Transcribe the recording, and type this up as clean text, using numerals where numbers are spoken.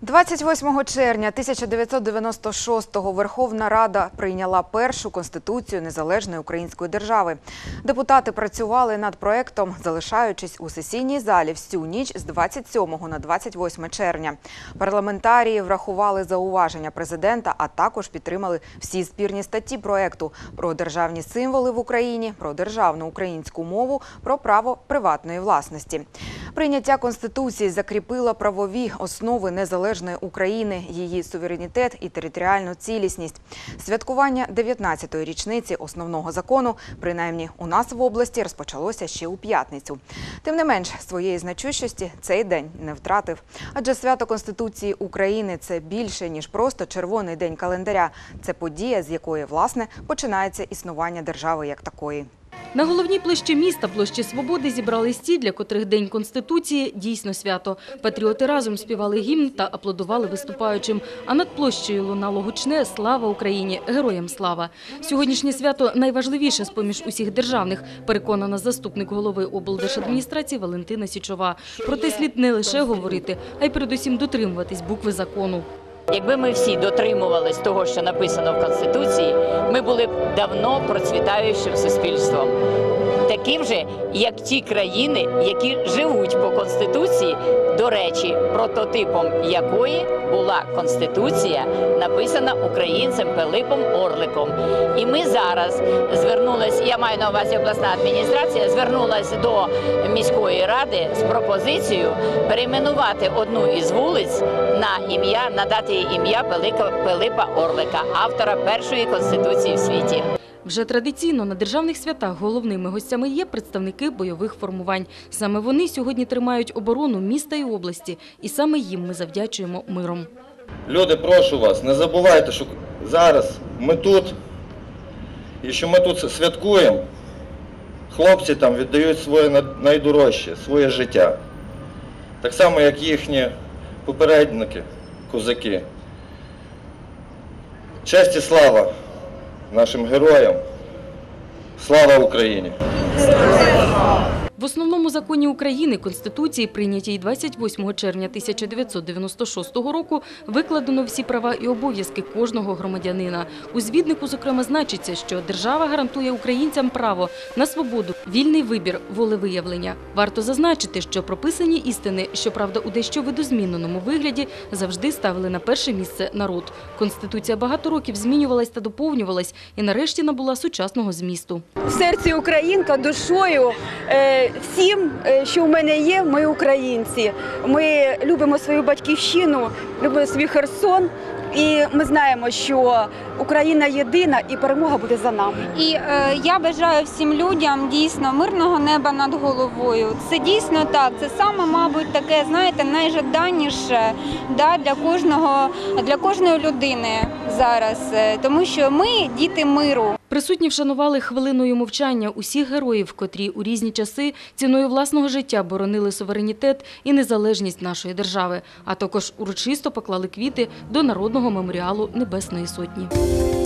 28 червня 1996-го Верховна Рада прийняла першу Конституцію незалежної української держави. Депутати працювали над проектом, залишаючись у сесійній залі всю ніч з 27 на 28 червня. Парламентарії врахували зауваження президента, а також підтримали всі спірні статті проекту про державні символи в Україні, про державну українську мову, про право приватної власності. Прийняття Конституції закріпило правові основи незалежної України, її суверенітет і територіальну цілісність. Святкування 19-ї річниці основного закону, принаймні у нас в області, розпочалося ще у п'ятницю. Тим не менш, своєї значущості цей день не втратив. Адже свято Конституції України – це більше, ніж просто червоний день календаря. Це подія, з якої, власне, починається існування держави як такої. На головній площі міста, площі Свободи, зібрались ті, для котрих День Конституції – дійсно свято. Патріоти разом співали гімн та аплодували виступаючим. А над площею лунало гучне «Слава Україні! Героям слава!». Сьогоднішнє свято найважливіше з-поміж усіх державних, переконана заступник голови облдержадміністрації Валентина Січова. Проте слід не лише говорити, а й передусім дотримуватись букви закону. Якби ми всі дотримувались того, що написано в Конституції, ми були б давно процвітаючим суспільством. Таким же, як ті країни, які живуть по Конституції, до речі, прототипом якої була Конституція, написана українцем Пилипом Орликом. І ми зараз звернулись, я маю на увазі обласна адміністрація, звернулась до міської ради з пропозицією перейменувати одну із вулиць на ім'я, надати їй ім'я Пилипа Орлика, автора першої Конституції в світі. Вже традиційно на державних святах головними гостями є представники бойових формувань. Саме вони сьогодні тримають оборону міста і області. І саме їм ми завдячуємо миром. Люди, прошу вас, не забувайте, що зараз ми тут, і що ми тут святкуємо. Хлопці там віддають своє найдорожче, своє життя. Так само, як їхні попередники, козаки. Честь і слава нашим героям. Слава Україні! В основному законі України, Конституції, прийнятій 28 червня 1996 року, викладено всі права і обов'язки кожного громадянина. У звітнику, зокрема, значиться, що держава гарантує українцям право на свободу, вільний вибір, волевиявлення. Варто зазначити, що прописані істини, щоправда, у дещо видозміненому вигляді, завжди ставили на перше місце народ. Конституція багато років змінювалась та доповнювалась і нарешті набула сучасного змісту. В серці українка, душою. Всім, що в мене є, ми українці. Ми любимо свою батьківщину, любимо свій Херсон. І ми знаємо, що Україна єдина і перемога буде за нами. І я бажаю всім людям дійсно мирного неба над головою. Це дійсно так, це саме, мабуть, таке, знаєте, найжаданіше для кожної людини зараз. Тому що ми – діти миру. Присутні вшанували хвилиною мовчання усіх героїв, котрі у різні часи ціною власного життя боронили суверенітет і незалежність нашої держави, а також урочисто поклали квіти до Народного меморіалу Небесної Сотні.